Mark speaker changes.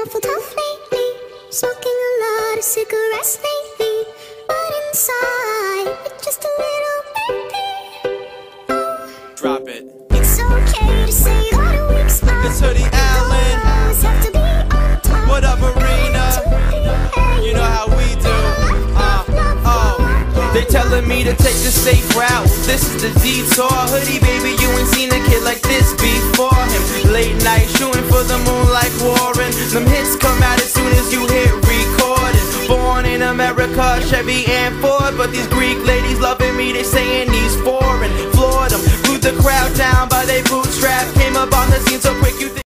Speaker 1: awful tough lately, smoking a lot of cigarettes lately, but inside, it's just a little baby.
Speaker 2: Drop it.
Speaker 1: It's okay to say you got a weak spot.
Speaker 2: It's Hoodie Allen.
Speaker 1: Always have to be on top.
Speaker 2: What up, Marina? You know how we do. They telling me to take the safe route. This is the detour. Hoodie, baby, you ain't seen a kid like this before him. Late night shooting for the moon like Warren. Them hits come out as soon as you hit recording. Born in America, Chevy and Ford, but these Greek ladies loving me. They saying he's foreign. Floored them, glued the crowd down by they bootstrap. Came up on the scene so quick you think